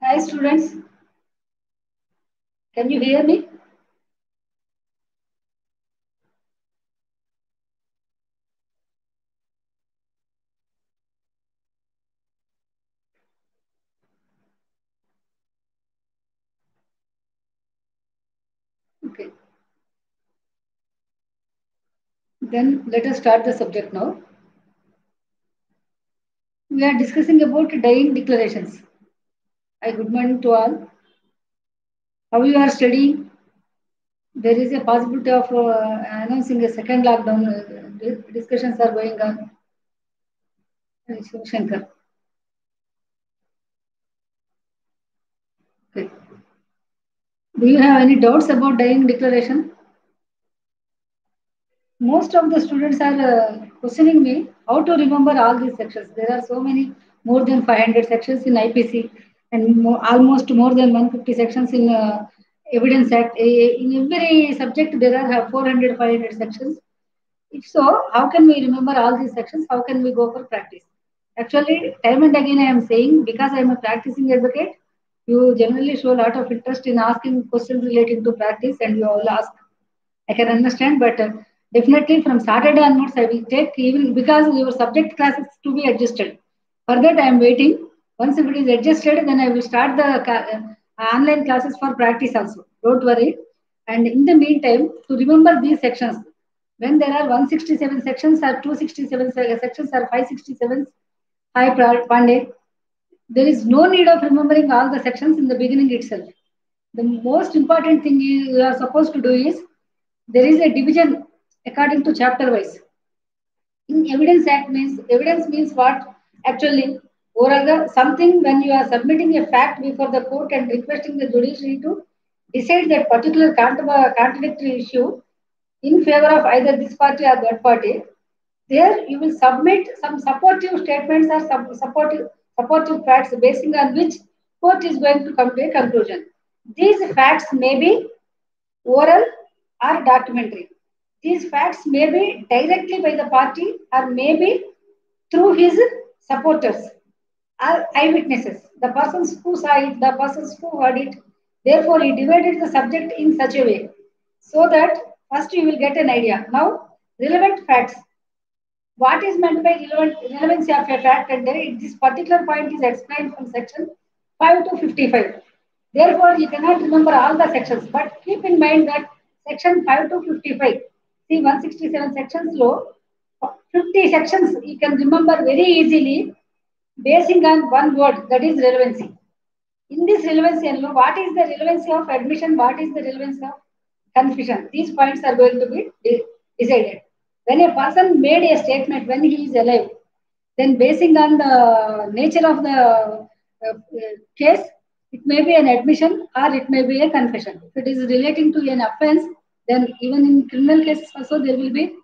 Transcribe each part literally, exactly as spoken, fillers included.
Hi students, can you hear me? Okay, then let us start the subject now. We are discussing about dying declarations. Hi, good morning to all. How you are studying? There is a possibility of uh, announcing a second lockdown. Uh, discussions are going on. Uh, Shiv Shankar. Okay. Do you have any doubts about dying declaration? Most of the students are uh, questioning me how to remember all these sections. There are so many, more than five hundred sections in I P C and mo almost more than one hundred fifty sections in uh, Evidence Act. In every subject, there are four hundred, five hundred sections. If so, how can we remember all these sections? How can we go for practice? Actually, time and again, I am saying because I am a practicing advocate, you generally show a lot of interest in asking questions relating to practice, and you all ask. I can understand, but uh, definitely from Saturday onwards, I will take even because your subject classes to be adjusted. For that, I am waiting. Once if it is adjusted, then I will start the uh, online classes for practice also. Don't worry. And in the meantime, to remember these sections, when there are one hundred sixty-seven sections or two hundred sixty-seven sections or five hundred sixty-seven, hi Pandey, there is no need of remembering all the sections in the beginning itself. The most important thing you are supposed to do is there is a division according to chapter wise. In Evidence Act means evidence means what? Actually, oral something when you are submitting a fact before the court and requesting the judiciary to decide that particular contradictory issue in favor of either this party or that party. There you will submit some supportive statements or some supportive supportive facts basing on which court is going to come to a conclusion. These facts may be oral or documentary. These facts may be directly by the party or may be through his supporters or eyewitnesses, the persons who saw it, the persons who heard it. Therefore, he divided the subject in such a way so that first you will get an idea. Now, relevant facts. What is meant by relevant, relevancy of a fact? And there, this particular point is explained from section five to fifty-five. Therefore, you cannot remember all the sections, but keep in mind that section five to fifty-five, see one hundred sixty-seven sections low, fifty sections you can remember very easily basing on one word, that is relevancy. In this relevancy, what is the relevancy of admission? What is the relevancy of confusion? These points are going to be decided. When a person made a statement when he is alive, then basing on the nature of the uh, case, it may be an admission or it may be a confession. If it is relating to an offense, then even in criminal cases also there will be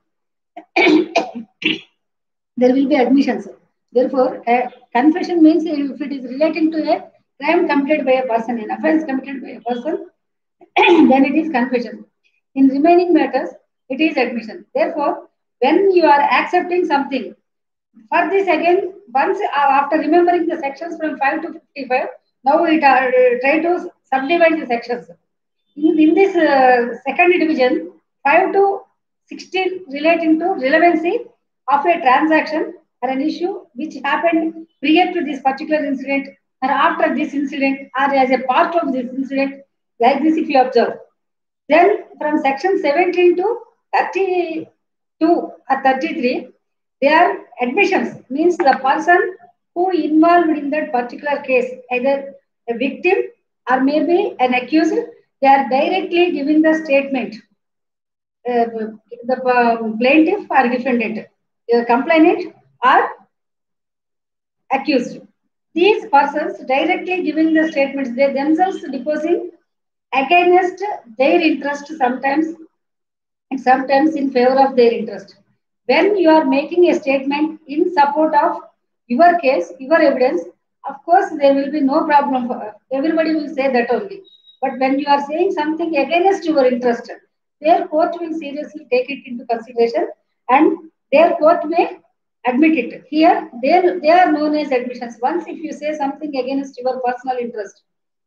there will be admissions. Therefore, a confession means if it is relating to a crime committed by a person, an offense committed by a person, then it is confession. In remaining matters, it is admission. Therefore, when you are accepting something, for this again, once uh, after remembering the sections from five to fifty-five, now we uh, try to subdivide the sections. In, in this uh, second division, five to sixteen relating to relevancy of a transaction or an issue which happened prior to this particular incident or after this incident or as a part of this incident, like this if you observe. Then from section seventeen to thirty-two or thirty-three, they are admissions, means the person who involved in that particular case, either a victim or maybe an accused, they are directly giving the statement. Uh, the uh, plaintiff or defendant, the complainant or accused. These persons directly giving the statements, they themselves deposing against their interest sometimes and sometimes in favor of their interest. When you are making a statement in support of your case, your evidence, of course, there will be no problem. For, everybody will say that only. But when you are saying something against your interest, their court will seriously take it into consideration and their court may admit it. Here, they, they are known as admissions. Once if you say something against your personal interest,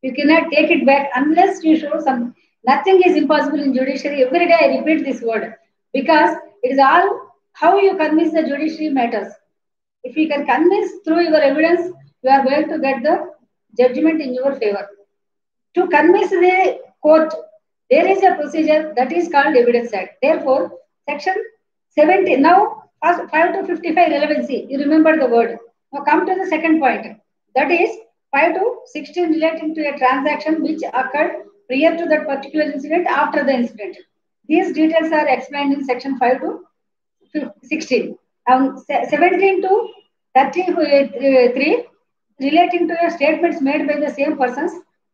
You cannot take it back unless you show some. Nothing is impossible in judiciary. Every day I repeat this word because it is all how you convince the judiciary matters. If you can convince through your evidence, you are going to get the judgment in your favor. To convince the court, there is a procedure that is called Evidence Act. Therefore, section seventy, now five to fifty-five relevancy, you remember the word. Now come to the second point. That is five to sixteen relating to a transaction which occurred prior to that particular incident, after the incident. These details are explained in section five to sixteen. Um, seventeen to thirty-three relating to a statements made by the same persons.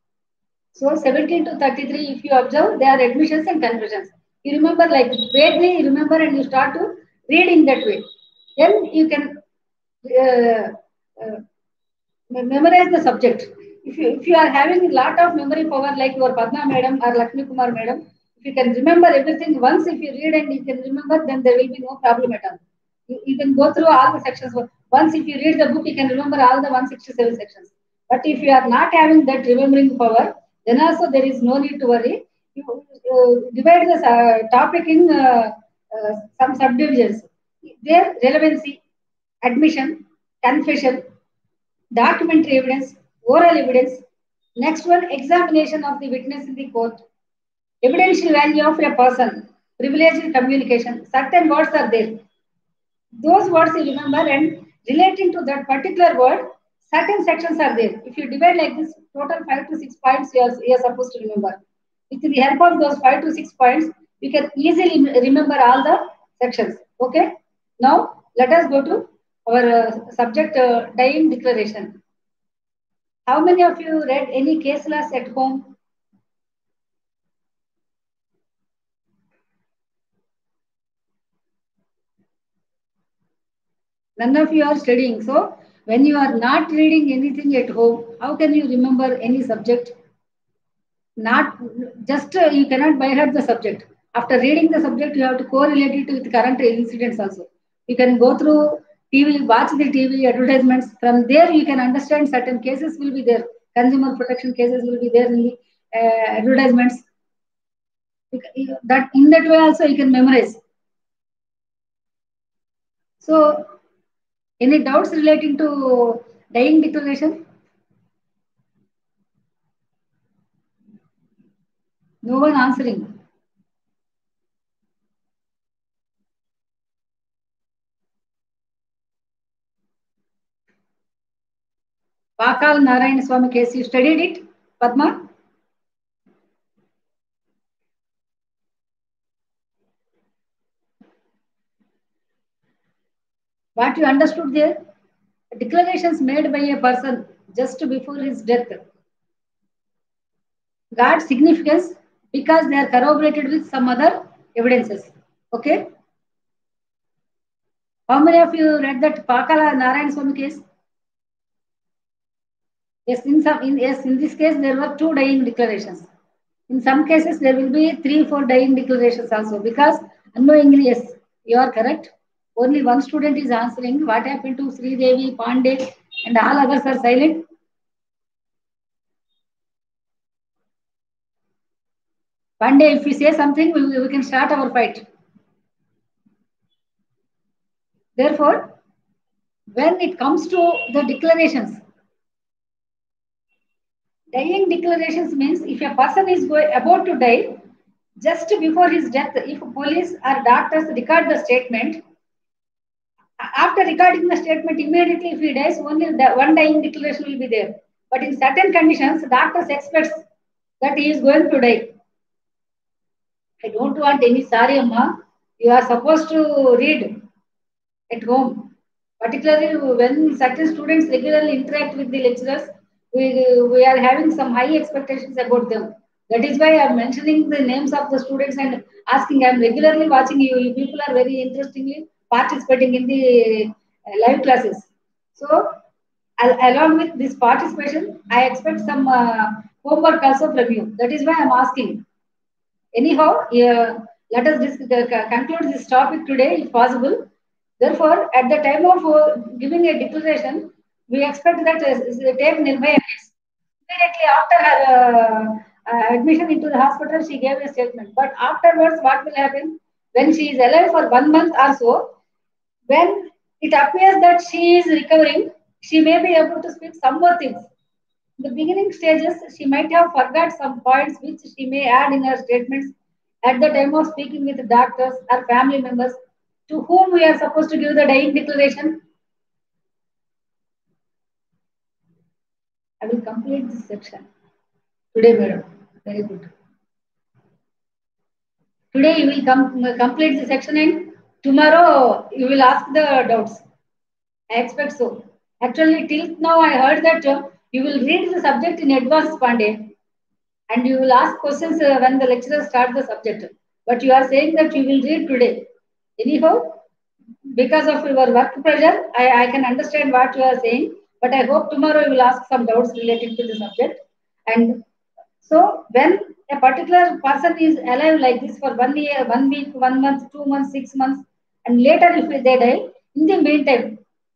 So seventeen to thirty-three, if you observe, they are admissions and conclusions. You remember like vaguely, you remember and you start to read in that way. Then you can uh, uh, memorize the subject. If you, if you are having a lot of memory power like your Padma madam or Lakshmi Kumar madam, if you can remember everything once, if you read and you can remember, then there will be no problem at all. You, you can go through all the sections. Once if you read the book, you can remember all the one hundred sixty-seven sections. But if you are not having that remembering power, then also there is no need to worry. You, you divide the uh, topic in uh, uh, some subdivisions. Their relevancy, admission, confession, documentary evidence, oral evidence. Next one, examination of the witness in the court. Evidential value of a person, privileged communication. Certain words are there. Those words you remember, and relating to that particular word, certain sections are there. If you divide like this, total five to six points you are, you are supposed to remember. With the help of those five to six points, you can easily remember all the sections. Okay. Now let us go to our uh, subject uh, dying declaration. How many of you read any case laws at home? None of you are studying. So when you are not reading anything at home, how can you remember any subject? Not just uh, you cannot by heart the subject. After reading the subject, you have to correlate it with current incidents also. You can go through T V, watch the T V advertisements. From there, you can understand certain cases will be there. Consumer protection cases will be there in the uh, advertisements. That in that way also you can memorize. So, any doubts relating to dying declaration? No one answering. Pakal Narayana Swami case, you studied it, Padma? What you understood there? Declarations made by a person just before his death got significance because they are corroborated with some other evidences. Okay? How many of you read that Pakala Narayana Swami case? Yes, in some in yes, in this case there were two dying declarations. In some cases there will be three, four dying declarations also because unknowingly, yes, you are correct. Only one student is answering what happened to Sri Devi, Pandey, and all others are silent. Pandey, if we say something, we, we can start our fight. Therefore, when it comes to the declarations, dying declarations means if a person is going, about to die, just before his death, if police or doctors record the statement, after recording the statement, immediately if he dies, only the one dying declaration will be there. But in certain conditions, doctors expect that he is going to die. I don't want any sorry, Amma. You are supposed to read at home. Particularly when certain students regularly interact with the lecturers, we, we are having some high expectations about them. That is why I am mentioning the names of the students and asking. I am regularly watching you. You people are very interestingly participating in the uh, live classes. So, al- along with this participation, I expect some uh, homework also from you. That is why I am asking. Anyhow, uh, let us dis- uh, conclude this topic today if possible. Therefore, at the time of uh, giving a declaration, we expect that uh, take nearby immediately after her uh, uh, admission into the hospital, she gave a statement. But afterwards, what will happen? When she is alive for one month or so, when it appears that she is recovering, she may be able to speak some more things. In the beginning stages, she might have forgot some points which she may add in her statements at the time of speaking with doctors or family members to whom we are supposed to give the dying declaration. I will complete this section today, madam. Very good. Today you will com complete the section and tomorrow you will ask the doubts. I expect so. Actually, till now I heard that uh, you will read the subject in advance, Pandey, and you will ask questions uh, when the lecturer starts the subject. But you are saying that you will read today. Anyhow, because of your work pressure, I, I can understand what you are saying. But I hope tomorrow you will ask some doubts related to the subject. And so when a particular person is alive like this for one year, one week, one month, two months, six months, and later if they die, in the meantime,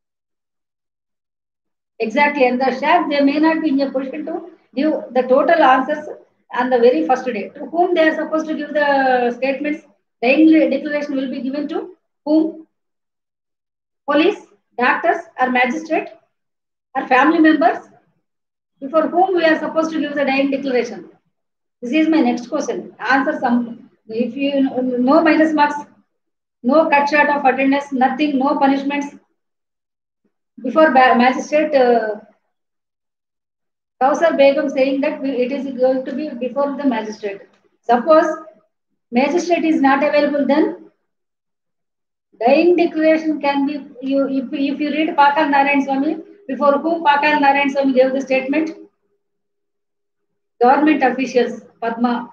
exactly, and the chef, they may not be in a position to give the total answers on the very first day. To whom they are supposed to give the statements, the declaration will be given to whom? Police, doctors, or magistrate, or family members, before whom we are supposed to give the dying declaration. This is my next question. Answer some. If you no minus marks, no cut short of attendance, nothing, no punishments. Before magistrate uh, Kausar Begum saying that it is going to be before the magistrate. Suppose magistrate is not available, then dying declaration can be you if, if you read Pakal Narayan Swami, before whom Pakal Narayan Swami gave the statement? Government officials, Padma.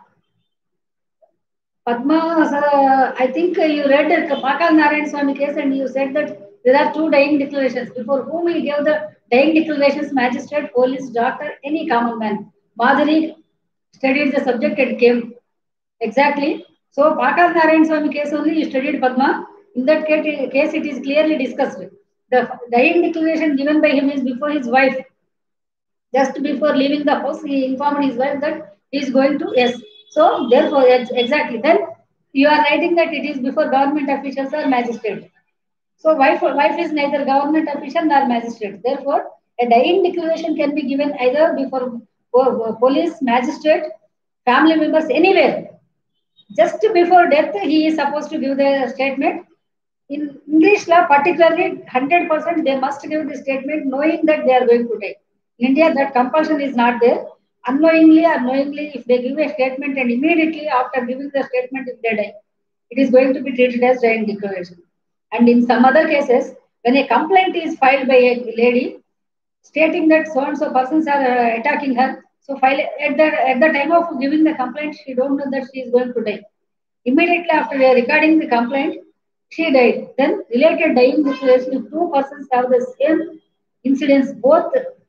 Padma, uh, I think you read Pakal Narayan Swami case and you said that there are two dying declarations. Before whom he gave the dying declarations, magistrate, police, doctor, any common man. Madhuri studied the subject and came. Exactly. So, Pakal Narayan Swami case only you studied Padma. In that case, it is clearly discussed. The dying declaration given by him is before his wife. Just before leaving the house, he informed his wife that he is going to yes. So, therefore, exactly. Then you are writing that it is before government officials or magistrate. So, wife, wife is neither government official nor magistrate. Therefore, a dying declaration can be given either before police, magistrate, family members, anywhere. Just before death, he is supposed to give the statement. In English law, particularly one hundred percent they must give the statement knowing that they are going to die. In India, that compulsion is not there. Unknowingly or knowingly, if they give a statement and immediately after giving the statement, if they die, it is going to be treated as dying declaration. And in some other cases, when a complaint is filed by a lady stating that so and so persons are uh, attacking her, so file at the at the time of giving the complaint, she don't know that she is going to die. Immediately after recording the complaint, she died. Then related dying declaration, if two persons have the same incidents, both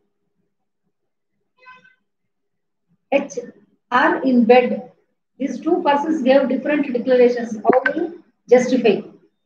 H are in bed. These two persons gave different declarations. How will justify?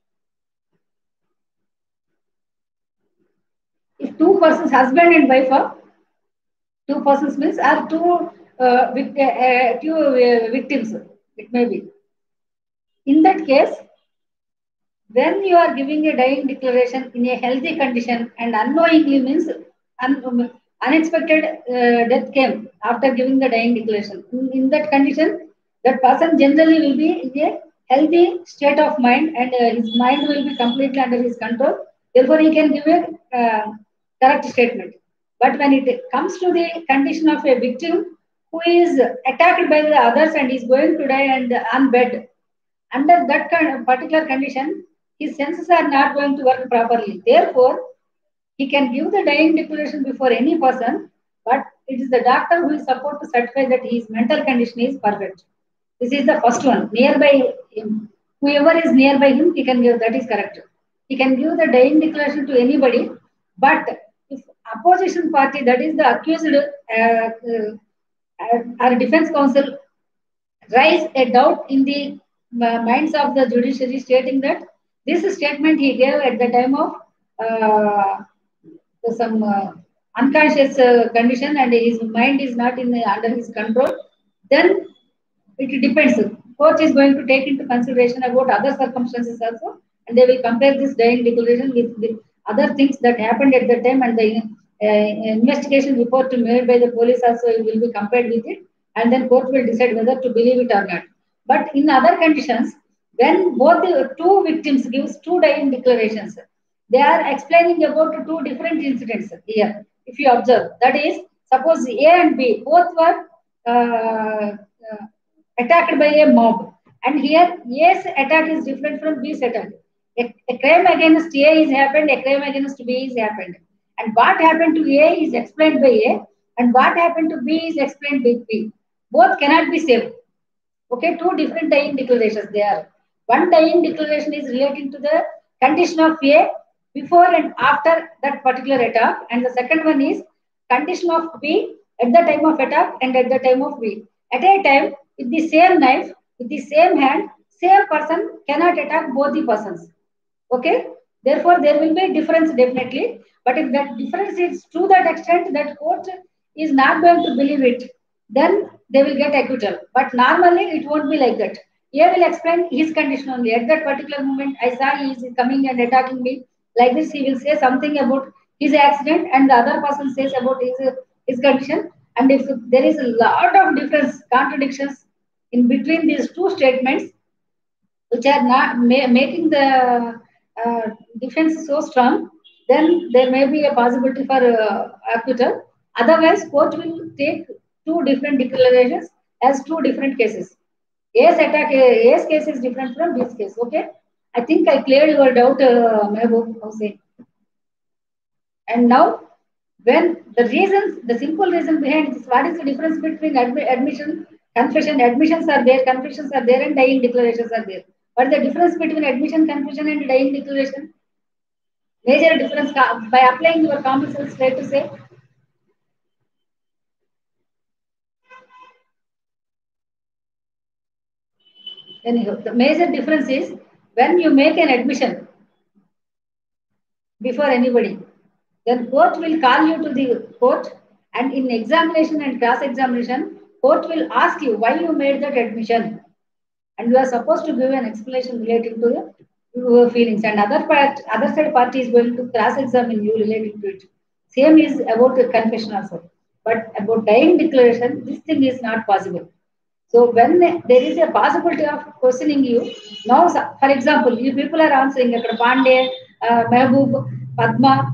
If two persons, husband and wife are, two persons means are two, uh, vict uh, two uh, victims, it may be. In that case, when you are giving a dying declaration in a healthy condition and unknowingly means un unexpected uh, death came after giving the dying declaration. In, in that condition, that person generally will be in a healthy state of mind and uh, his mind will be completely under his control. Therefore, he can give a uh, correct statement. But when it comes to the condition of a victim who is attacked by the others and is going to die and on bed, under that kind of particular condition, his senses are not going to work properly. Therefore, he can give the dying declaration before any person, but it is the doctor who is supposed to certify that his mental condition is perfect. This is the first one. Nearby him, whoever is nearby him, he can give. That is correct. He can give the dying declaration to anybody, but if opposition party, that is the accused uh, uh, or defense counsel, raise a doubt in the uh, minds of the judiciary stating that this statement he gave at the time of uh, some uh, unconscious uh, condition and his mind is not in the, under his control, then it depends. Court is going to take into consideration about other circumstances also, and they will compare this dying declaration with the other things that happened at the time, and the uh, investigation report made by the police also will be compared with it, and then court will decide whether to believe it or not. But in other conditions, when both the two victims gives two dying declarations, they are explaining about two different incidents here. If you observe, that is, suppose A and B both were uh, uh, attacked by a mob, and here A's attack is different from B's attack. A, a crime against A is happened, a crime against B is happened, and what happened to A is explained by A, and what happened to B is explained by B. Both cannot be saved. Okay, two different dying declarations there. One dying declaration is relating to the condition of A before and after that particular attack, and the second one is condition of B at the time of attack and at the time of B. At a time, with the same knife, with the same hand, same person cannot attack both the persons. Okay, therefore there will be a difference definitely. But if that difference is to that extent that court is not going to believe it, then they will get acquittal. But normally it won't be like that. A will explain his condition only. At that particular moment, I saw he is coming and attacking me. Like this, he will say something about his accident, and the other person says about his his condition. And if there is a lot of difference, contradictions in between these two statements, which are not ma making the uh, defense so strong, then there may be a possibility for uh, acquittal. Otherwise, court will take two different declarations as two different cases. A's attack, A's case is different from B's case. Okay, I think I cleared your doubt, uh, Mehboob Hussain. And now, when the reasons, the simple reason behind this, what is the difference between admi admission, confession? Admissions are there, confessions are there, and dying declarations are there. What is the difference between admission, confession, and dying declaration? Major difference by applying your common sense, try to say. Anyhow, the major difference is when you make an admission before anybody, then court will call you to the court, and in examination and cross examination, court will ask you why you made that admission, and you are supposed to give an explanation relating to the, your feelings, and other part, other side party is going to cross examine you relating to it. Same is about the confession also, but about dying declaration, this thing is not possible. So when there is a possibility of questioning you, now, for example, you people are answering, Pandey, uh, Mehboob, Padma,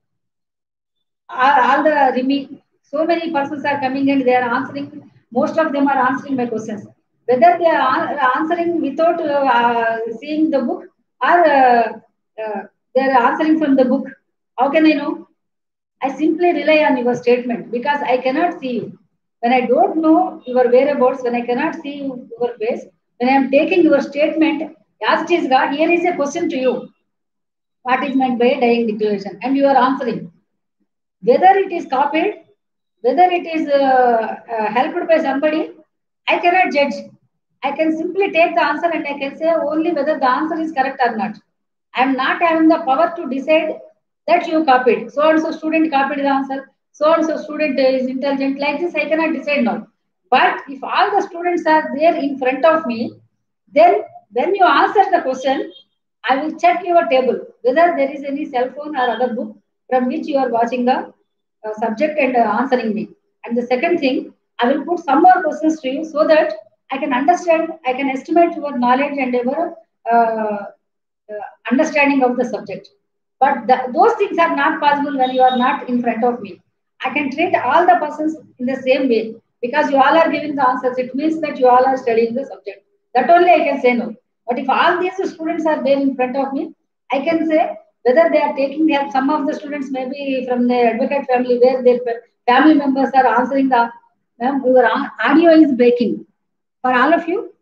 all, all the Rimi, so many persons are coming and they are answering, most of them are answering my questions. Whether they are answering without uh, seeing the book or uh, uh, they are answering from the book, how can I know? I simply rely on your statement because I cannot see you. When I don't know your whereabouts, when I cannot see you, your face, when I am taking your statement, as it is God, here is a question to you. What is meant by a dying declaration? And you are answering. Whether it is copied, whether it is uh, uh, helped by somebody, I cannot judge. I can simply take the answer and I can say only whether the answer is correct or not. I am not having the power to decide that you copied. So and so student copied the answer. So and so student is intelligent. Like this, I cannot decide now. But if all the students are there in front of me, then when you answer the question, I will check your table whether there is any cell phone or other book from which you are watching the uh, subject and uh, answering me. And the second thing, I will put some more questions to you so that I can understand, I can estimate your knowledge and your uh, uh, understanding of the subject. But the, those things are not possible when you are not in front of me. I can treat all the persons in the same way because you all are giving the answers. It means that you all are studying the subject. That only I can say no. But if all these students are there in front of me, I can say whether they are taking help. Some of the students may be from the advocate family where their family members are answering the, ma'am, your audio is breaking. For all of you,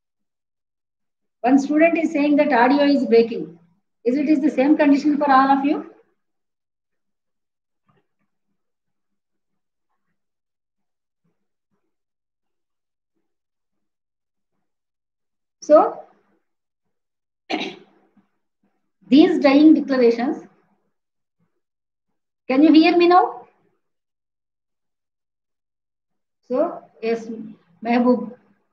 one student is saying that audio is breaking. Is it is the same condition for all of you? So, these dying declarations, can you hear me now? So, yes, Mehboob,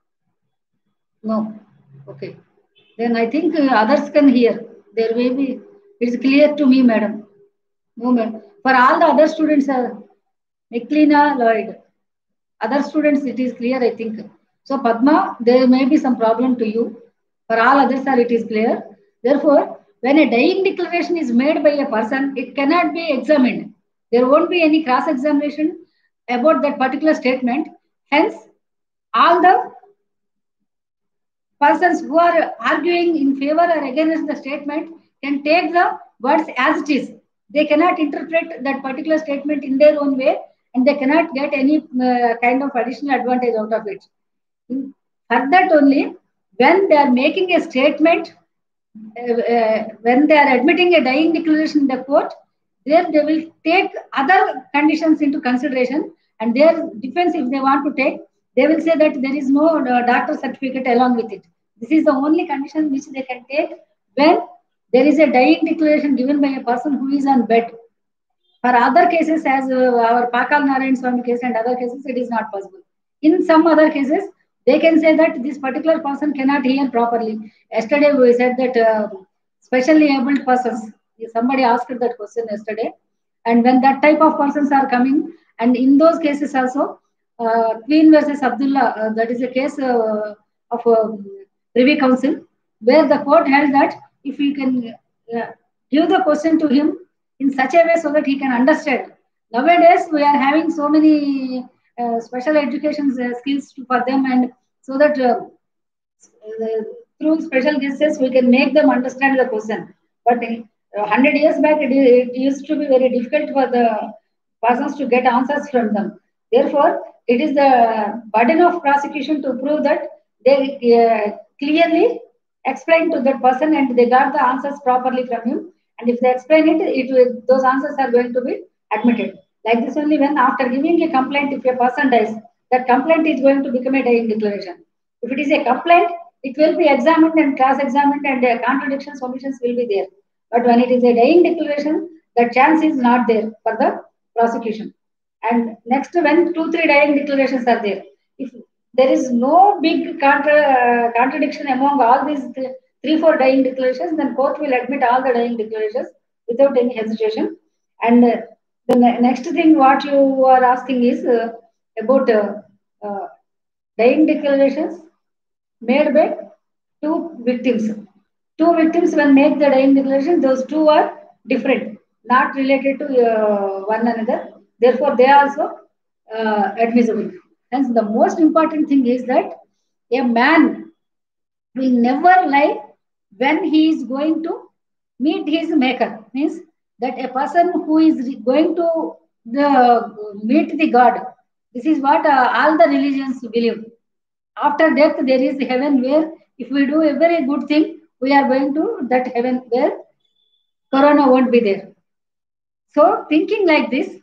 no. Okay. Then I think uh, others can hear. There may be, it's clear to me, madam. No, madam. For all the other students, uh, Eklina Lloyd, other students, it is clear, I think. So, Padma, there may be some problem to you. For all others, sir, it is clear. Therefore, when a dying declaration is made by a person, it cannot be examined. There won't be any cross examination about that particular statement. Hence, all the persons who are arguing in favor or against the statement can take the words as it is. They cannot interpret that particular statement in their own way and they cannot get any uh, kind of additional advantage out of it. For that only, when they are making a statement, uh, uh, when they are admitting a dying declaration in the court, there they will take other conditions into consideration and their defense, if they want to take, they will say that there is no uh, doctor certificate along with it. This is the only condition which they can take when there is a dying declaration given by a person who is on bed. For other cases, as uh, our Pakal Narayan Swami case and other cases, it is not possible. In some other cases, they can say that this particular person cannot hear properly. Yesterday, we said that uh, specially abled persons, somebody asked that question yesterday. And when that type of persons are coming, and in those cases also, uh, Queen versus Abdullah, uh, that is a case uh, of uh, Privy Council, where the court held that if we can uh, give the question to him in such a way so that he can understand. Nowadays, we are having so many uh, special education uh, skills to, for them, and so that uh, uh, through special guesses we can make them understand the question. But uh, one hundred years back, it, it used to be very difficult for the persons to get answers from them. Therefore, it is the burden of prosecution to prove that they uh, clearly explain to that person and they got the answers properly from him. And if they explain it, it will, those answers are going to be admitted. Like this only when after giving a complaint, if a person dies, that complaint is going to become a dying declaration. If it is a complaint, it will be examined and cross-examined and uh, contradictions, omissions will be there. But when it is a dying declaration, the chance is not there for the prosecution. And next, when two, three dying declarations are there, if there is no big contra, uh, contradiction among all these th three, four dying declarations, then court will admit all the dying declarations without any hesitation. And uh, the ne next thing what you are asking is uh, about uh, uh, dying declarations made by two victims. Two victims when make the dying declaration, those two are different, not related to uh, one another. Therefore, they are also uh, admissible. Hence, the most important thing is that a man will never lie when he is going to meet his maker. Means that a person who is going to the meet the God. This is what uh, all the religions believe. After death, there is heaven where if we do a very good thing, we are going to that heaven where corona won't be there. So, thinking like this,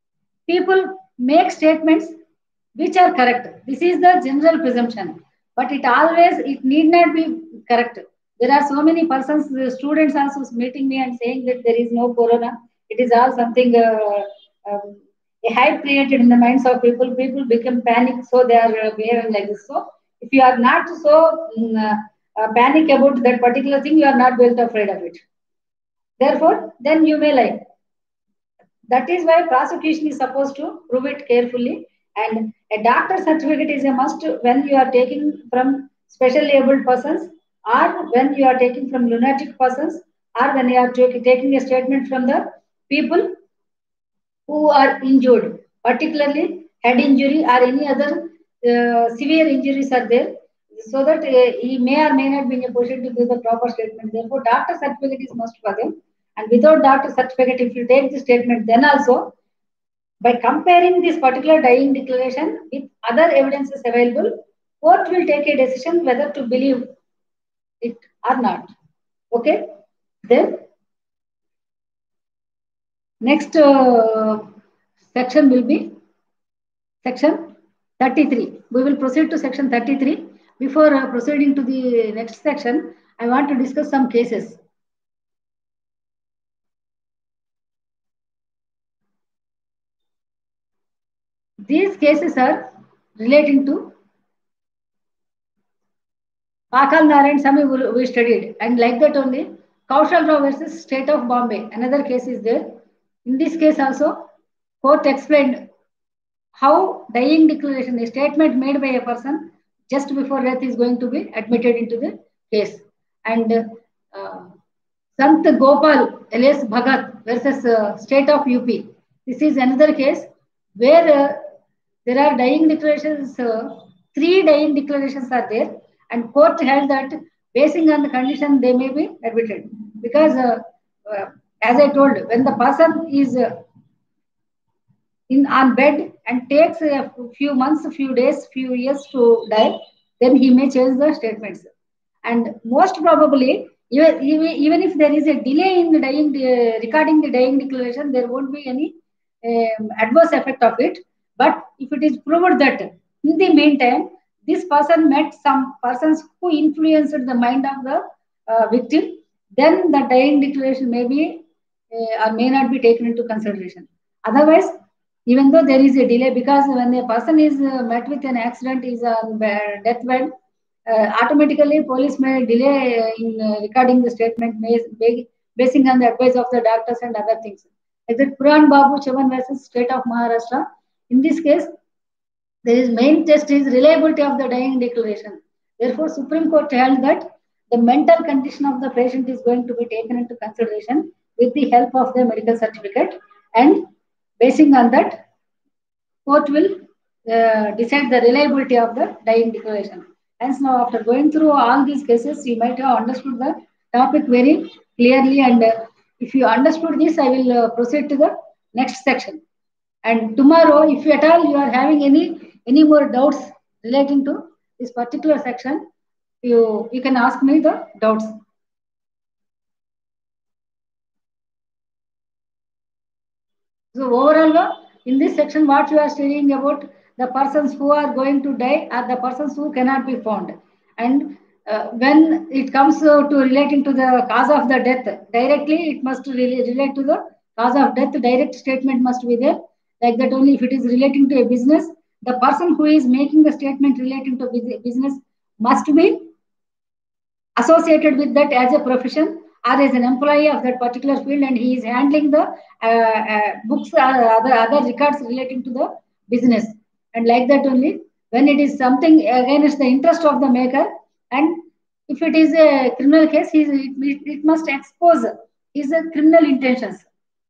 people make statements which are correct. This is the general presumption, but it always it need not be correct. There are so many persons, the students also meeting me and saying that there is no corona. It is all something uh, um, a hype created in the minds of people. People become panic, so they are uh, behaving like this. So, if you are not so um, uh, uh, panic about that particular thing, you are not well afraid of it. Therefore, then you may lie. That is why prosecution is supposed to prove it carefully. And a doctor certificate is a must when you are taking from specially abled persons, or when you are taking from lunatic persons, or when you are taking a statement from the people who are injured, particularly head injury or any other uh, severe injuries are there, so that uh, he may or may not be in a position to give the proper statement. Therefore, doctor certificate is must for them. And without doctor certificate, if you take the statement, then also by comparing this particular dying declaration with other evidences available, court will take a decision whether to believe it or not. Okay. Then next uh, section will be section thirty-three. We will proceed to section thirty-three. Before uh, proceeding to the next section, I want to discuss some cases. These cases are relating to Pakal Narayan Swamy we we studied, and like that only Kaushal Rao versus State of Bombay. Another case is there. In this case also, court explained how dying declaration, a statement made by a person just before death, is going to be admitted into the case. And uh, Sant Gopal alias Bhagat versus uh, State of U P. This is another case where uh, there are dying declarations, uh, three dying declarations are there, and court held that basing on the condition they may be admitted. Because, uh, uh, as I told, when the person is uh, in on bed and takes a few months, few days, few years to die, then he may change the statements. And most probably, even, even if there is a delay in the dying, uh, recording the dying declaration, there won't be any um, adverse effect of it. But if it is proved that in the meantime, this person met some persons who influenced the mind of the uh, victim, then the dying declaration may be uh, or may not be taken into consideration. Otherwise, even though there is a delay, because when a person is uh, met with an accident, is on deathbed, uh, automatically police may delay uh, in uh, recording the statement basing on the advice of the doctors and other things. Like that Puran Babu Chavan versus State of Maharashtra. In this case, there is main test is reliability of the dying declaration. Therefore, Supreme Court held that the mental condition of the patient is going to be taken into consideration with the help of the medical certificate, and basing on that, court will uh, decide the reliability of the dying declaration. Hence, now after going through all these cases, you might have understood the topic very clearly. And uh, if you understood this, I will uh, proceed to the next section. And tomorrow, if at all you are having any any more doubts relating to this particular section, you you can ask me the doubts. So overall, in this section, what you are studying about the persons who are going to die are the persons who cannot be found. And uh, when it comes uh, to relating to the cause of the death, directly it must really relate to the cause of death. Direct statement must be there. Like that only if it is relating to a business, the person who is making the statement relating to business must be associated with that as a profession or as an employee of that particular field, and he is handling the uh, uh, books or other, other records relating to the business. And like that only, when it is something against the interest of the maker, and if it is a criminal case, he, it, it must expose his criminal intentions.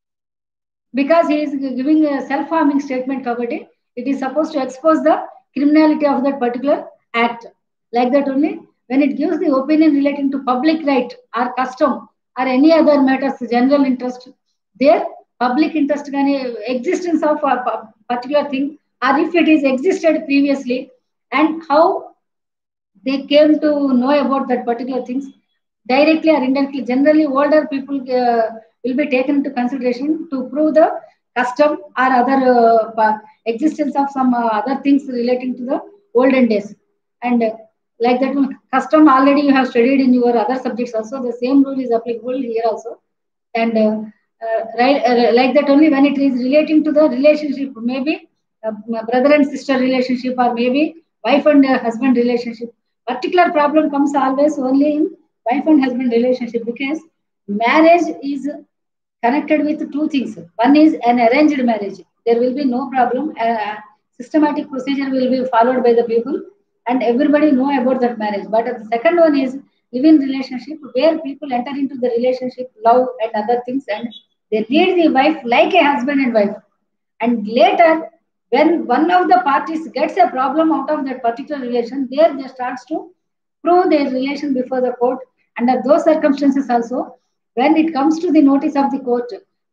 Because he is giving a self-harming statement covered, it is supposed to expose the criminality of that particular act. Like that only, when it gives the opinion relating to public right or custom or any other matters, general interest, their public interest can existence of a particular thing, or if it is existed previously, and how they came to know about that particular things, directly or indirectly. Generally, older people uh, will be taken into consideration to prove the custom or other uh, existence of some uh, other things relating to the olden days. And uh, like that custom already you have studied in your other subjects also, the same rule is applicable here also. And uh, uh, right, uh, like that only, when it is relating to the relationship, maybe uh, brother and sister relationship, or maybe wife and uh, husband relationship, particular problem comes always only in wife and husband relationship, because marriage is connected with two things. One is an arranged marriage. There will be no problem. Uh, systematic procedure will be followed by the people, and everybody know about that marriage. But the second one is live-in relationship, where people enter into the relationship, love and other things, and they lead the wife like a husband and wife. And later, when one of the parties gets a problem out of that particular relation, there they starts to prove their relation before the court. Under those circumstances also, when it comes to the notice of the court,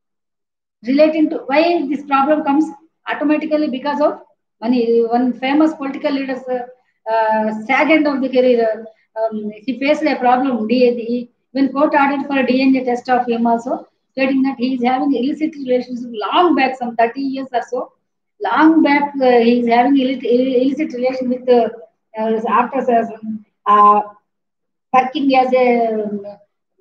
relating to why this problem comes automatically because of money. One famous political leader, uh, sag end of the career, um, he faced a problem. He, when court ordered for a D N A test of him also, stating that he is having illicit relationship long back, some thirty years or so. Long back, uh, he is having illicit, illicit relation with uh, uh, after uh, working as a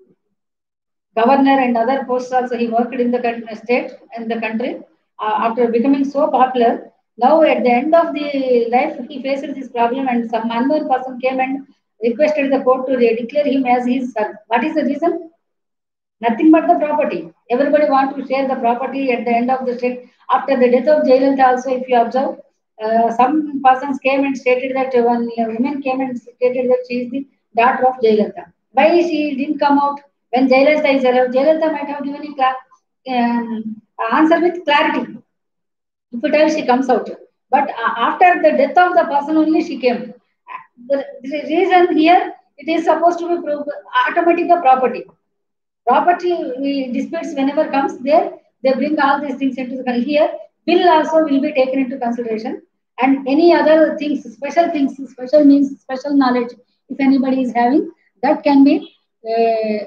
governor and other posts also. He worked in the state and the country. Uh, after becoming so popular, Now, at the end of the life, he faced this problem, and some unknown person came and requested the court to declare him as his son. What is the reason? Nothing but the property. Everybody want to share the property at the end of the state. After the death of Jayalalitha also, if you observe, uh, some persons came and stated that one woman came and stated that she is the daughter of Jayalalitha. Why she didn't come out when Jayalalitha is alive? Jayalalitha might have given a cla- um, answer with clarity. If it else she comes out. But uh, after the death of the person only she came. The, the reason here, it is supposed to be pro- automatic the property. Property disputes whenever comes there, they bring all these things into the here. Bill also will be taken into consideration, and any other things, special things, special means special knowledge. If anybody is having, that can be uh,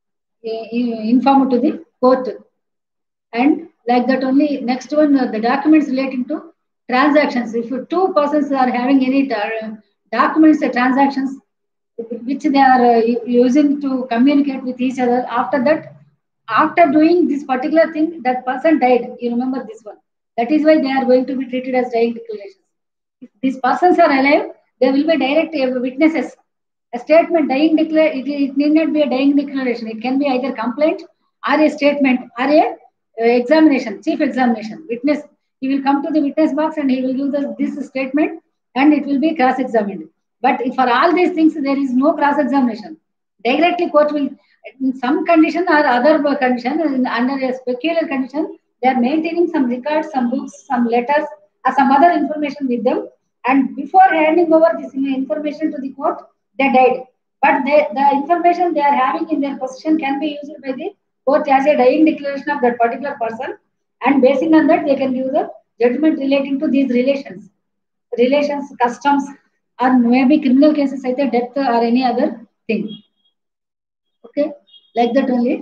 informed to the court. And like that only, next one, uh, the documents relating to transactions. If two persons are having any uh, documents, uh, transactions, which they are uh, using to communicate with each other, after that, after doing this particular thing, that person died. You remember this one. That is why they are going to be treated as dying declarations. If these persons are alive, they will be direct uh, witnesses. A statement, dying declare, it, it need not be a dying declaration. It can be either complaint or a statement or a uh, examination, chief examination. Witness, he will come to the witness box and he will give the, this statement, and it will be cross-examined. But if for all these things, there is no cross-examination. Directly court will, in some condition or other condition, under a peculiar condition, they are maintaining some records, some books, some letters, or some other information with them. And before handing over this information to the court, they died. But they, the information they are having in their possession can be used by the court as a dying declaration of that particular person. And basing on that, they can give the judgment relating to these relations, relations, customs, or maybe criminal cases, either death or any other thing. Okay, like that only.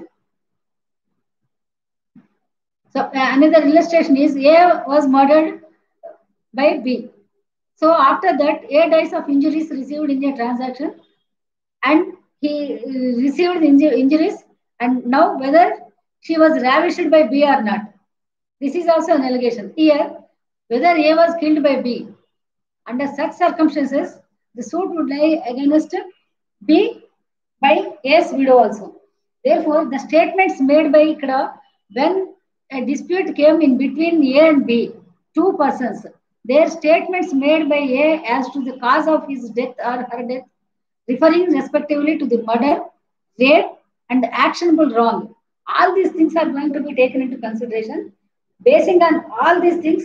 So uh, another illustration is A was murdered by B. So after that, A dies of injuries received in a transaction, and he uh, received inju injuries, and now whether she was ravished by B or not. This is also an allegation. Here, whether A was killed by B, under such circumstances, the suit would lie against B by A's widow also. Therefore, the statements made by Ikra when a dispute came in between A and B, two persons, their statements made by A as to the cause of his death or her death, referring respectively to the murder, rape, and actionable wrong. All these things are going to be taken into consideration. Basing on all these things,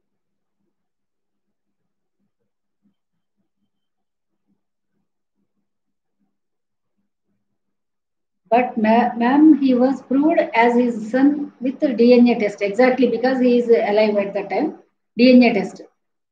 but ma'am, he was proved as his son with the D N A test, exactly because he is alive at that time. D N A test.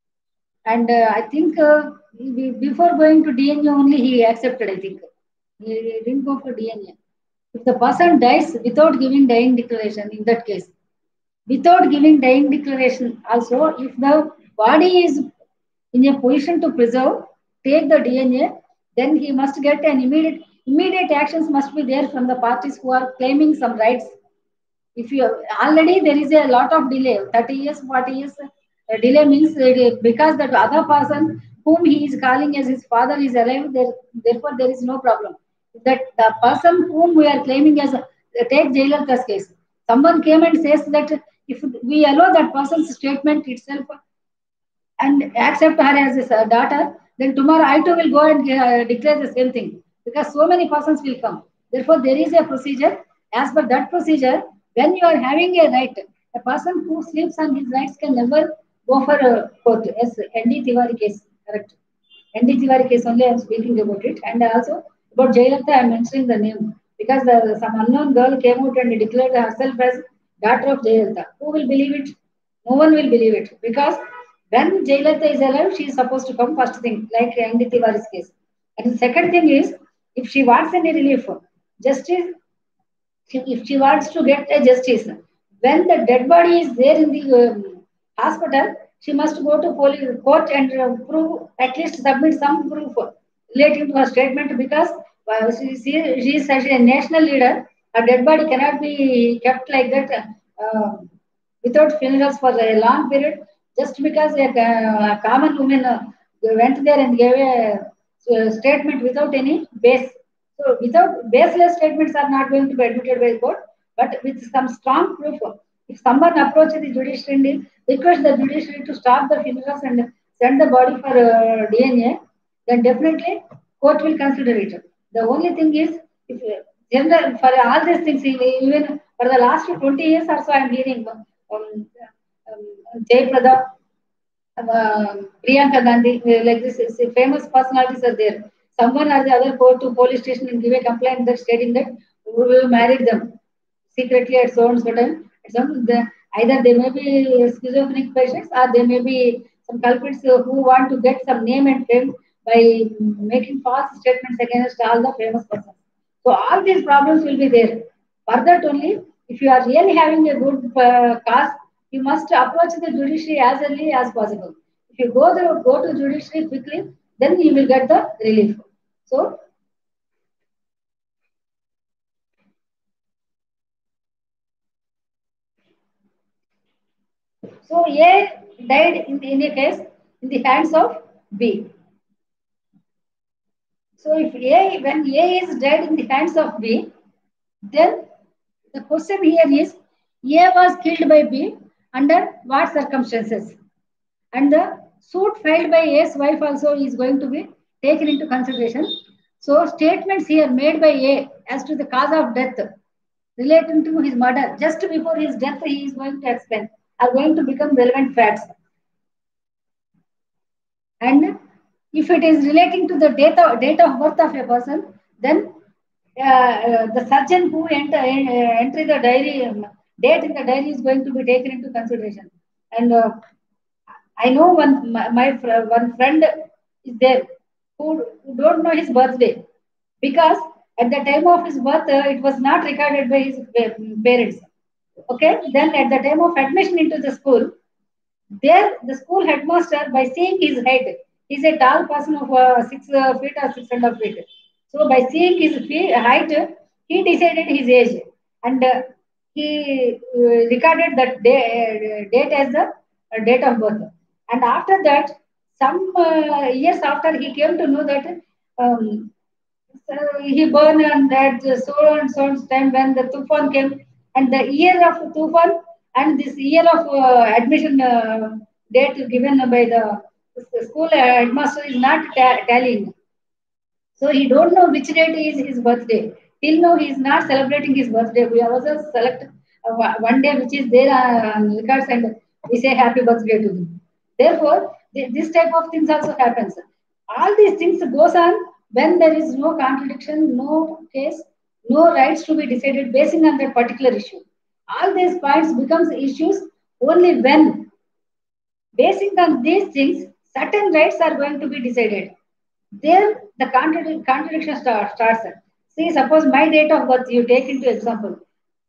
And uh, I think uh, before going to D N A only, he accepted, I think. He didn't go for D N A. If the person dies without giving dying declaration, in that case, without giving dying declaration, also, if the body is in a position to preserve, take the D N A, then he must get an immediate, immediate actions must be there from the parties who are claiming some rights. If you already there is a lot of delay, thirty years, forty years uh, delay means uh, because that other person whom he is calling as his father is alive, there, therefore there is no problem. That the person whom we are claiming as, uh, take Jayalalitha's case, someone came and says that if we allow that person's statement itself and accept her as his uh, daughter, then tomorrow I too will go and uh, declare the same thing because so many persons will come. Therefore, there is a procedure. As per that procedure, when you are having a right, a person who sleeps on his rights can never go for a court. Yes, N D Tiwari case, correct. N D Tiwari case only I am speaking about it. And also about Jayalalitha, I am mentioning the name because the, some unknown girl came out and declared herself as daughter of Jayalalitha. Who will believe it? No one will believe it because when Jayalalitha is alive, she is supposed to come first thing, like N D Tiwari's case. And the second thing is, if she wants any relief, justice, if she wants to get a justice, when the dead body is there in the um, hospital, she must go to police court and uh, prove, at least submit some proof relating to her statement because uh, she, she, she is such a national leader. Her dead body cannot be kept like that uh, without funerals for a long period. Just because a, uh, common woman uh, went there and gave a, uh, statement without any base. So without baseless statements are not going to be admitted by the court, but with some strong proof. If someone approaches the judiciary and request the judiciary to stop the funerals and send the body for uh, D N A, then definitely court will consider it. The only thing is, if uh, general, for all these things, even for the last twenty years or so, I am hearing um, um, Jayprada, uh, Priyanka Gandhi, uh, like this, is famous personalities are there. Someone or the other go to police station and give a complaint that stating that we married them secretly at so and so time. Some, the, either they may be schizophrenic patients or they may be some culprits uh, who want to get some name and fame by making false statements against all the famous persons. So all these problems will be there. For that only, if you are really having a good uh, cause, you must approach the judiciary as early as possible. If you go to go to judiciary quickly, then you will get the relief. So, so A died in the, in a case in the hands of B. So if A, when A is dead in the hands of B, then the question here is A was killed by B under what circumstances? And the suit filed by A's wife also is going to be taken into consideration. So statements here made by A as to the cause of death relating to his murder just before his death he is going to explain are going to become relevant facts. And if it is relating to the date of, date of birth of a person, then uh, uh, the surgeon who enter, uh, enter the diary, um, date in the diary is going to be taken into consideration. And uh, I know one my, my one friend is there who, who don't know his birthday because at the time of his birth uh, it was not recorded by his parents. Okay, then at the time of admission into the school, there, the school headmaster, by seeing his height, he's a tall person of uh, six uh, feet or six and a half feet. So, by seeing his feet, height, he decided his age and uh, he uh, recorded that day, uh, date as the uh, date of birth. And after that, some uh, years after, he came to know that um, so he burned and that so and so time when the Tufan came and the year of Tufan and this year of uh, admission uh, date given by the, the school headmaster is not ta- tallying. So he don't know which date is his birthday. Till now he is not celebrating his birthday. We also select uh, one day which is there on records and we say happy birthday to him. Therefore, th- this type of things also happens. All these things goes on when there is no contradiction, no case, no rights to be decided based on that particular issue. All these points becomes issues only when, basing on these things, certain rights are going to be decided. There, the contradic- contradiction start, starts. See, suppose my date of birth, you take into example.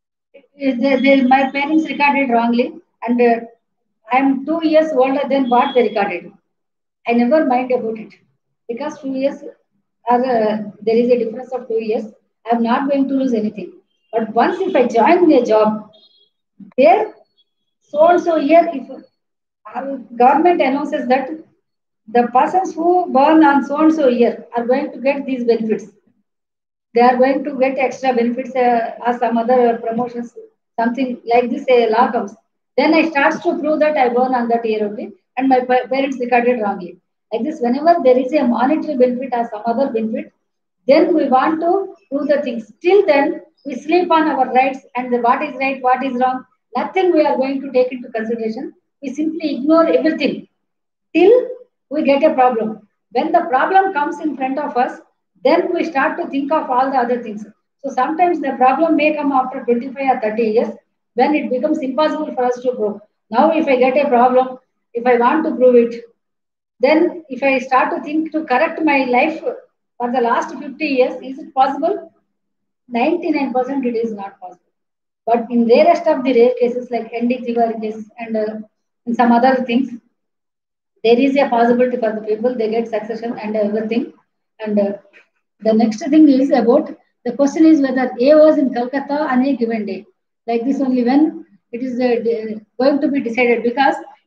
They, they, my parents recorded wrongly, and uh, I am two years older than what they recorded. I never mind about it because two years, are, uh, there is a difference of two years. I am not going to lose anything. But once if I join a job, there, so and so year, if uh, government announces that the persons who born on so and so year are going to get these benefits. They are going to get extra benefits uh, or some other promotions, something like this. A law comes. Then I start to prove that I born on that year only, and my pa- parents recorded wrongly. Like this, whenever there is a monetary benefit or some other benefit, then we want to prove the things. Till then, we sleep on our rights and the, what is right, what is wrong. Nothing we are going to take into consideration. We simply ignore everything till we get a problem. When the problem comes in front of us, then we start to think of all the other things. So sometimes the problem may come after twenty-five or thirty years when it becomes impossible for us to prove. Now, if I get a problem, if I want to prove it, then if I start to think to correct my life for the last fifty years, is it possible? ninety-nine percent it is not possible. But in rarest of the rare cases like N D Tiwari case and uh, in some other things, there is a possibility for the people they get succession and everything. And uh, the next thing is about the question is whether A was in Calcutta on a given day. Like this only when it is uh, going to be decided because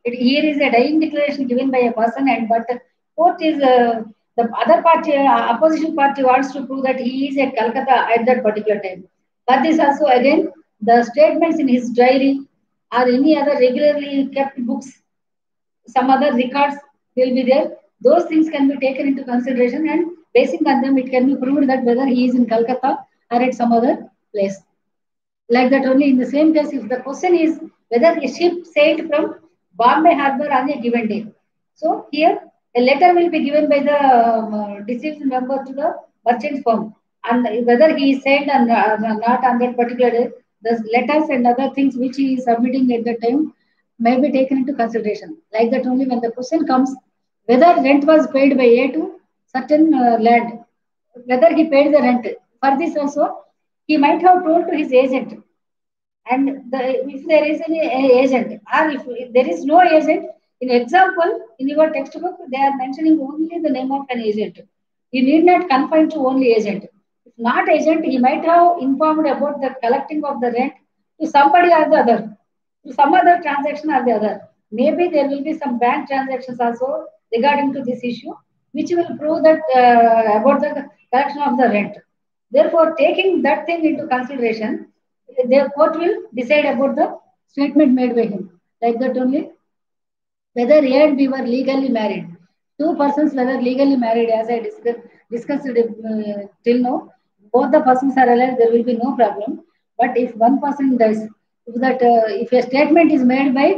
It, here is a dying declaration given by a person, and but court is uh, the other party, uh, opposition party wants to prove that he is at Calcutta at that particular time. But this also again, the statements in his diary or any other regularly kept books, some other records will be there. Those things can be taken into consideration, and basing on them, it can be proved that whether he is in Calcutta or at some other place. Like that only in the same case, if the question is whether a ship sailed from Bombay Harbour on a given day. So here a letter will be given by the um, uh, deceased member to the merchant firm, and whether he is sailed or not on that particular day, the letters and other things which he is submitting at the time may be taken into consideration. Like that only when the question comes whether rent was paid by A to certain uh, land, whether he paid the rent. For this also, he might have told to his agent, and the, if there is any agent, or if, if there is no agent, in example, in your textbook, they are mentioning only the name of an agent. You need not confine to only agent. If not agent, he might have informed about the collecting of the rent to somebody or the other, to some other transaction or the other. Maybe there will be some bank transactions also regarding to this issue, which will prove that uh, about the collection of the rent. Therefore, taking that thing into consideration, the court will decide about the statement made by him. Like that only, whether A and B were legally married. Two persons whether legally married, as I discussed, discussed uh, till now, both the persons are alive, there will be no problem. But if one person dies, if that uh, if a statement is made by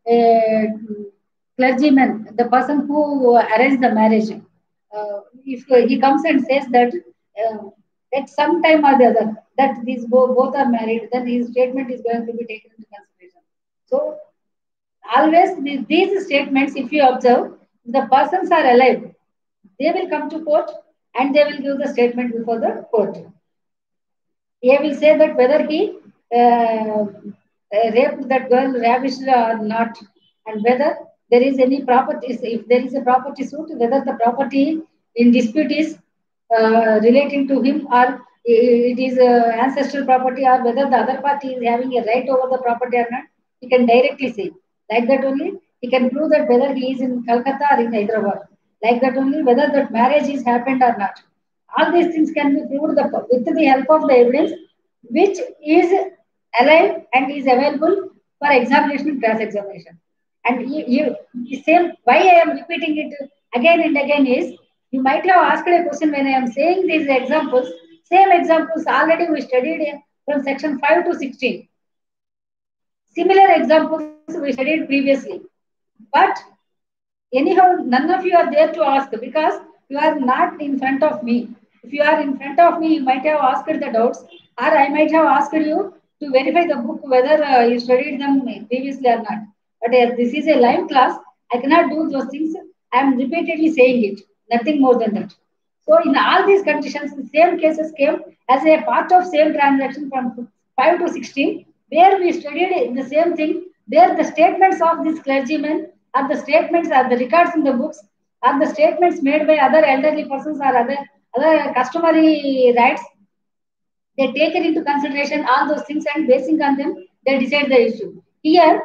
a clergyman, the person who arranged the marriage, uh, if he comes and says that uh, at some time or the other that these bo- both are married, then his statement is going to be taken into consideration. So always these, these statements, if you observe, the persons are alive, they will come to court and they will give the statement before the court. He will say that whether he uh, uh, raped that girl, ravished or not, and whether there is any property, if there is a property suit, whether the property in dispute is uh, relating to him or it is uh, ancestral property, or whether the other party is having a right over the property or not, he can directly say. Like that only, he can prove that whether he is in Calcutta or in Hyderabad. Like that only, whether that marriage is happened or not. All these things can be proved the, with the help of the evidence which is alive and is available for examination and cross examination. And you, you same why I am repeating it again and again is you might have asked a question when I am saying these examples. Same examples already we studied from section five to sixteen. Similar examples we studied previously. But anyhow, none of you are there to ask because you are not in front of me. If you are in front of me, you might have asked the doubts, or I might have asked you to verify the book whether uh, you studied them previously or not. But as this is a live class, I cannot do those things. I am repeatedly saying it, nothing more than that. So in all these conditions, the same cases came as a part of same transaction from five to sixteen, where we studied the same thing. There the statements of these clergymen are the statements, are the records in the books, are the statements made by other elderly persons or other, other customary rights. They take it into consideration, all those things, and basing on them, they decide the issue. Here,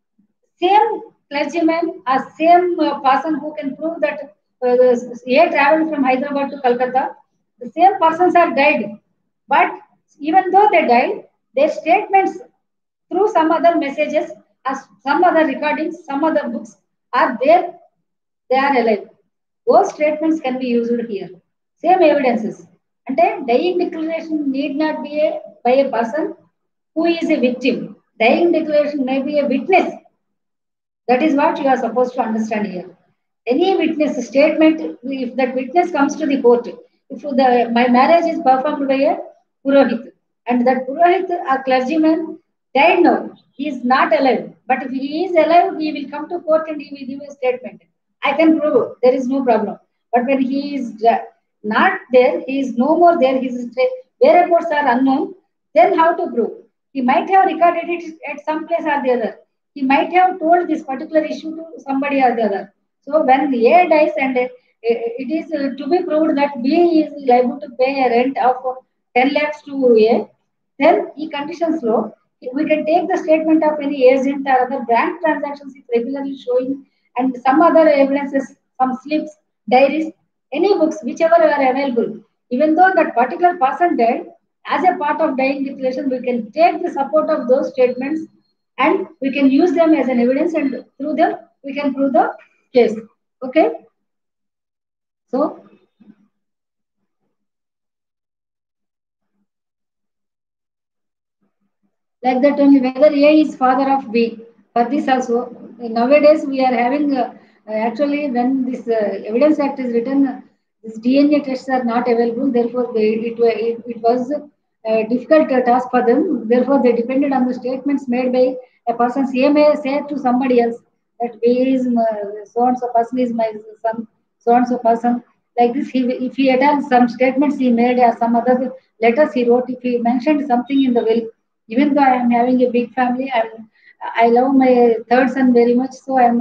same clergyman or same uh, person who can prove that uh, A traveled from Hyderabad to Calcutta, the same persons are died. But even though they died, their statements through some other messages, as some other recordings, some other books are there, they are alive. Those statements can be used here. Same evidences. And then dying declaration need not be a, by a person who is a victim. Dying declaration may be a witness. That is what you are supposed to understand here. Any witness statement, if that witness comes to the court, if the my marriage is performed by a Purohit, and that Purohit, a clergyman, died now, he is not alive. But if he is alive, he will come to court and he will give a statement. I can prove, there is no problem. But when he is not there, he is no more there, his whereabouts are unknown, then how to prove? He might have recorded it at some place or the other. He might have told this particular issue to somebody or the other. So when A dies and uh, it is uh, to be proved that B is liable to pay a rent of ten lakhs to A, then he conditions law. We can take the statement of any agent or other bank transactions if regularly showing, and some other evidences, some slips, diaries, any books, whichever are available. Even though that particular person died, as a part of dying declaration, we can take the support of those statements and we can use them as an evidence, and through them we can prove the case. Okay. So like that only, whether A is father of B. For this also, nowadays we are having uh, actually when this uh, Evidence Act is written, uh, this D N A tests are not available. Therefore, they, it, it, it was a difficult uh, task for them. Therefore, they depended on the statements made by a person. A may say to somebody else that B is my, so and so person is my son, so and so person. Like this, he, if he had done some statements he made or some other letters he wrote, if he mentioned something in the will, even though I am having a big family, I'm, I love my third son very much, so I'm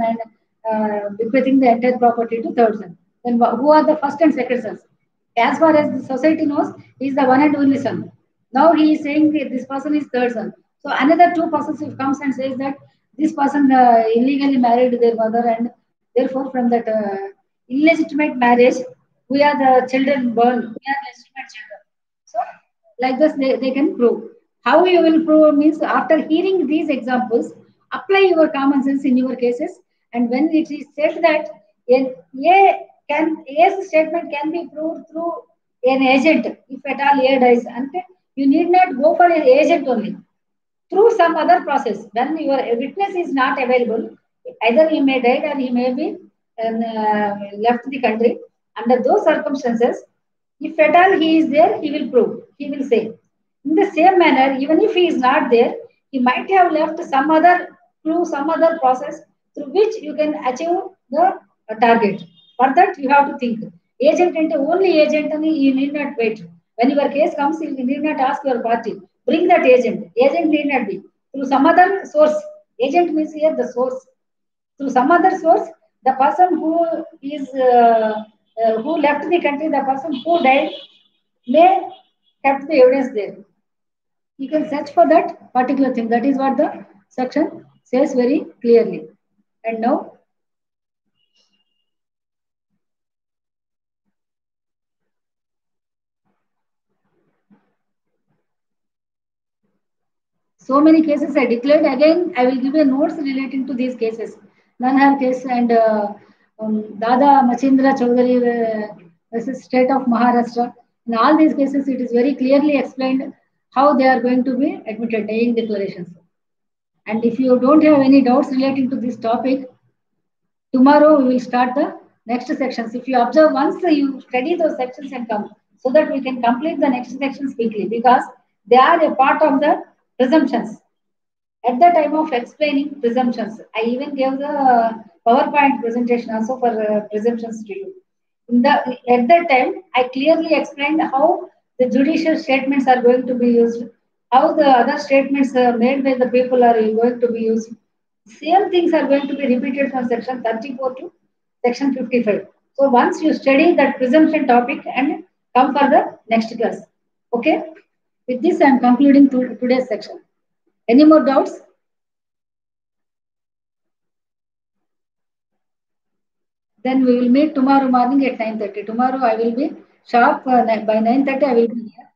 uh, bequeathing the entire property to third son. Then who are the first and second sons? As far as the society knows, he is the one and only son. Now he is saying that this person is third son. So another two persons if comes and says that this person uh, illegally married their mother, and therefore from that uh, illegitimate marriage, we are the children born, we are legitimate children. So like this, they, they can prove. How you will prove means after hearing these examples, apply your common sense in your cases. And when it is said that an A can A's statement can be proved through an agent, if at all A dies, and you need not go for an agent only. Through some other process, when your witness is not available, either he may die or he may be um, uh, left the country. Under those circumstances, if at all he is there, he will prove, he will say. In the same manner, even if he is not there, he might have left some other through some other process through which you can achieve the uh, target. For that, you have to think. Agent and only agent, and you need not wait. When your case comes, you need not ask your party. Bring that agent. Agent need not be. Through some other source. Agent means here the source. Through some other source, the person who is uh, uh, who left the country, the person who died, may kept the evidence there. You can search for that particular thing. That is what the section says very clearly. And now, so many cases I declared. Again, I will give a notes relating to these cases. Nanhar case and uh, um, Dada Machindra Chaudhary uh, versus State of Maharashtra. In all these cases, it is very clearly explained how they are going to be admitted, dying declarations. And if you don't have any doubts relating to this topic, tomorrow we will start the next sections. If you observe once, uh, you study those sections and come, so that we can complete the next sections quickly, because they are a part of the presumptions. At the time of explaining presumptions, I even gave the uh, PowerPoint presentation also for uh, presumptions to you. In the, at that time, I clearly explained how the judicial statements are going to be used, how the other statements uh, made by the people are going to be used. Same things are going to be repeated from section thirty-four to section fifty-five. So once you study that presumption topic and come for the next class. Okay. With this, I am concluding to today's section. Any more doubts? Then we will meet tomorrow morning at nine thirty. Tomorrow I will be sharp uh, by nine thirty. I will be here.